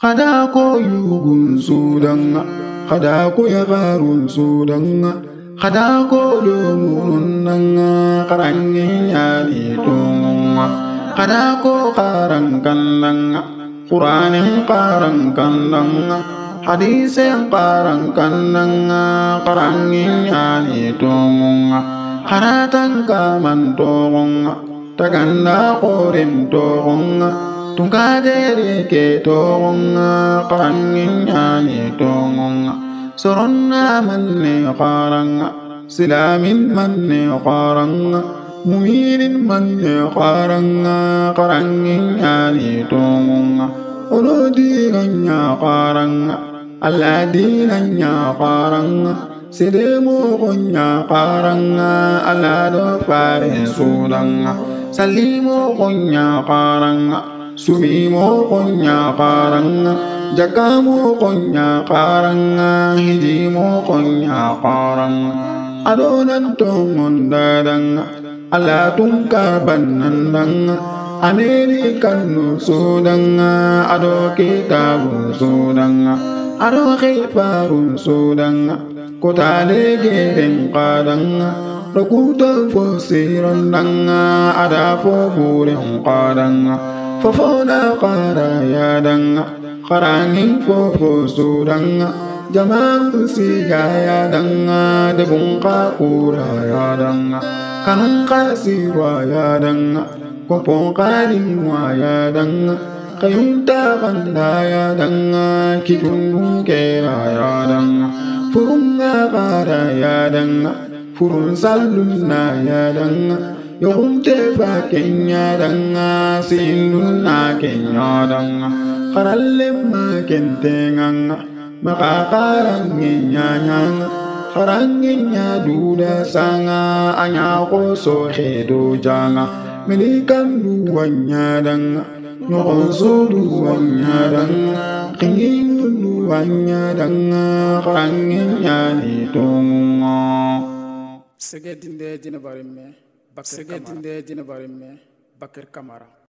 Khadako yugun sudanga, khadako yagarun sudanga, khadako lumunanga, karangi yani tunga, khadako karangalanga, Quranin karangalanga, hadisen karangalanga, karangi yani tunga, haratan kaman tunga, tagana korin tunga. Tungkaderi ke tonga qarangin yani tonga soronna manne qaranga silamin manne qaranga mu'minin manne qaranga qarangin yani tonga olodi ganya qaranga aladi ganya qaranga sidemu gonya qaranga alado fare sulanga salimu gonya qaranga Sumimo konya karanga, jagamu konya karanga, hijimo konya karanga. Adonan tongon dadanga, alatun kabanandanga, Amerikan sudanga, ado kitabun sudanga, ado khifarun sudanga, kotale gereng kadanga, rokuta fosirandanga, ada fobureng kadanga. Fofona qara ya danga qarangin fofo sudanga jamang siga ya danga debung qura ya danga kanung qasiwa ya danga kopong qarin wa ya danga kayunta qanda ya danga kitun kera ya danga furunga qara ya danga furun salunna ya danga Yomte fa kenya danga sinuna kenya danga karalle ma kentenganga maka karanginya nyanga karanginya duda sanga anya koso hedo janga melikan duanya danga nyoso duanya danga kingin duanya danga karanginya ni tonga segedinde dina barime Bakir Kamara.